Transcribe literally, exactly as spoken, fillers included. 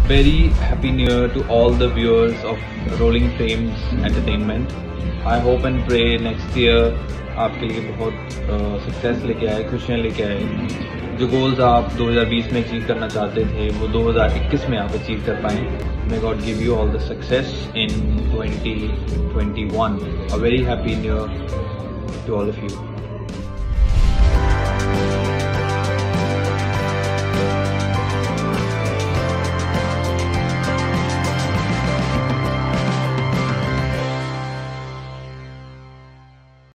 very happy new year to all the viewers of Rolling Frames Entertainment. I hope and pray next year आपके लिए बहुत success uh, लेके आए, खुशियाँ लेके आए। जो गोल्स आप दो हज़ार बीस में अचीव करना चाहते थे वो दो हज़ार इक्कीस में आप अचीव कर पाएँ। May God give you all the success in twenty twenty-one. A very happy new year to all of you.